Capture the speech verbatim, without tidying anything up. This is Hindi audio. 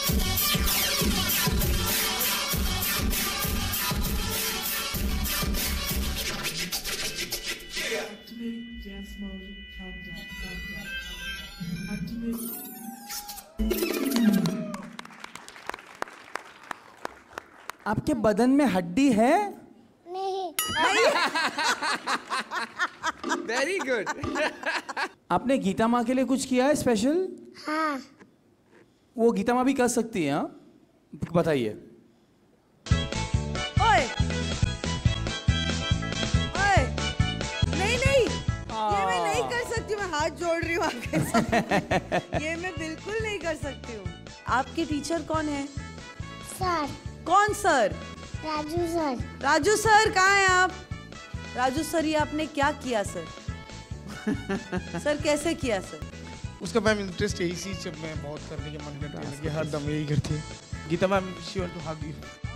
आपके बदन में हड्डी है? नहीं। Very good. आपने गीता माँ के लिए कुछ किया है स्पेशल? हाँ। वो गीता माँ भी कर सकती है, हाँ? बताइए। ओए, ओए, नहीं नहीं, ये मैं नहीं कर सकती, मैं हाथ जोड़ रही हूँ आपके साथ। ये मैं बिल्कुल नहीं कर सकती हूँ। आपके टीचर कौन है? सर। कौन sir? Raju sir. Raju sir कहाँ हैं आप? राजू सर, ये आपने क्या किया सर? सर कैसे किया सर? उसका मैम इंटरेस्ट यही चीज जब मैं बहुत करने के मन करने लगे, हर दम यही करती है। Geeta ma'am she want to hug you.